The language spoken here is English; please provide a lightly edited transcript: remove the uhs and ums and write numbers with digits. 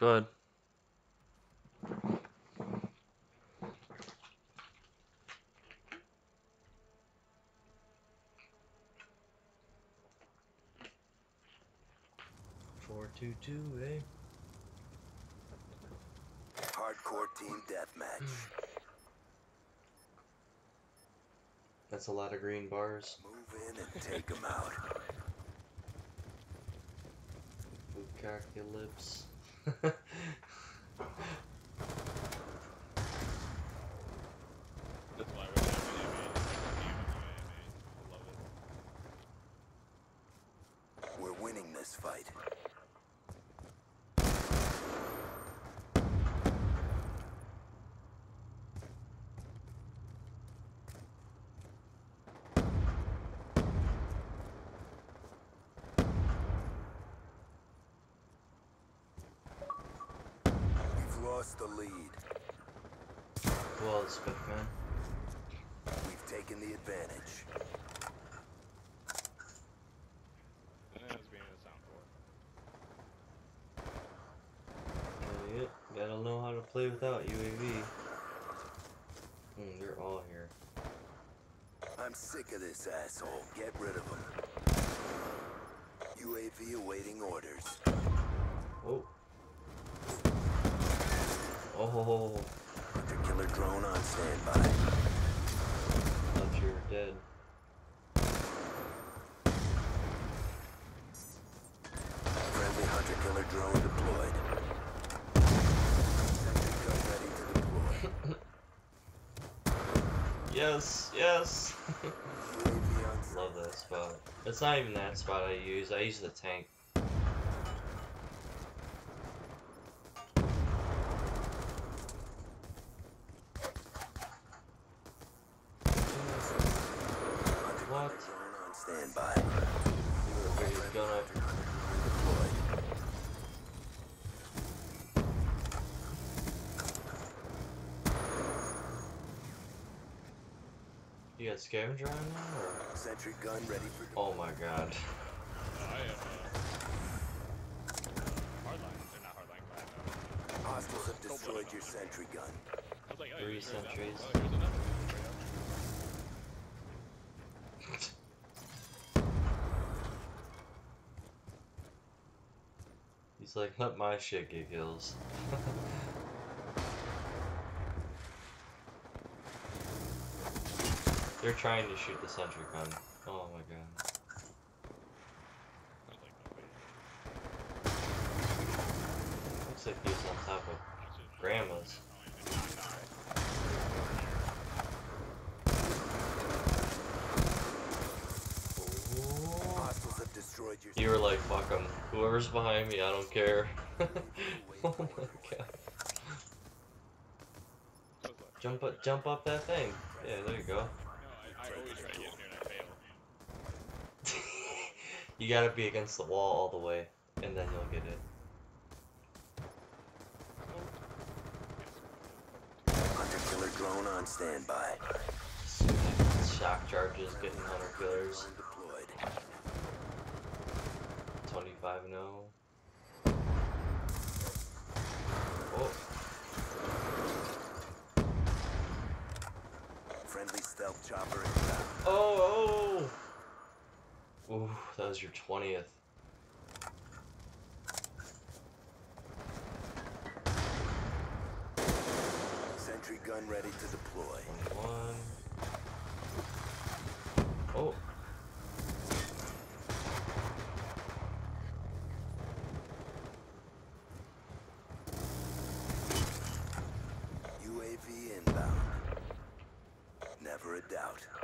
Go ahead. Four, two, two, eh? Hardcore team deathmatch. That's a lot of green bars. Move in and take them out. Bucacalypse. That's why we're having AMA. I love it. We're winning this fight. We've lost the lead. Well, it's good, man. We've taken the advantage. That's being a sound for. Yep, gotta know how to play without UAV. They're all here. I'm sick of this asshole. Get rid of him. UAV awaiting orders. Oh. Oh. Hunter killer drone on standby. Thought you were dead. Friendly hunter killer drone deployed. Sentry gun ready to deploy. Yes, yes. UAV on Love that spot. It's not even that spot I use. I use the tank. What? drone on standby. Everybody's gonna. Deployed. You got scavenger on now, or? Sentry gun ready for Oh my god. I am hardline. They're not hardline class. Hostiles have destroyed your sentry gun. I was like, oh, Three here's that. sentries. Oh, here's another. He's like, let my shit get kills. They're trying to shoot the sentry gun. Oh my god. I was like, no, wait. Looks like he's on top of grandma's. Hostiles have destroyed your You were like, fuck him. Whoever's behind me, I don't care. Oh my god. Jump up that thing. Yeah, there you go. No, I always try to get in here and I fail. You gotta be against the wall all the way, and then you'll get it. hunter killer drone on standby. Shock charges, getting hunter killers. Drone deployed. 25-0. Oh, Friendly stealth chopper inbound. oh, oh! Ooh, that was your 20th. Sentry gun ready to deploy. 21. Oh. UAV inbound. Never a doubt.